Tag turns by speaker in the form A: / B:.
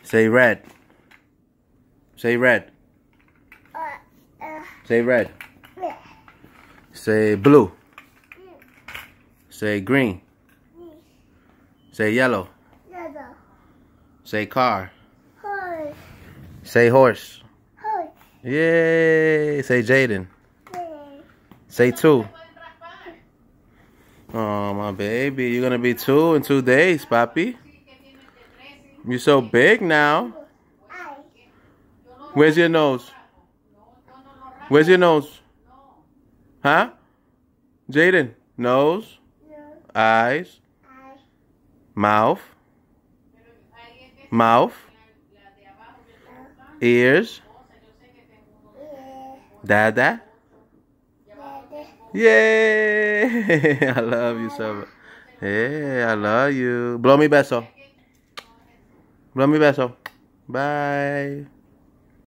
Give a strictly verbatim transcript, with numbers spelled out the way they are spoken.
A: Say red. Say red. Say red. Say blue. Say green. Say yellow. Say car. Say horse. Yay. Say Jaden. Say two. Oh, my baby. You're going to be two in two days, papi. You're so big now. Where's your nose? Where's your nose? Huh? Jaden. Nose. Eyes. Mouth. Mouth. Ears. Dada. Yay! I love you so much. Hey, I love you. Blow me beso. Blow me beso. Bye.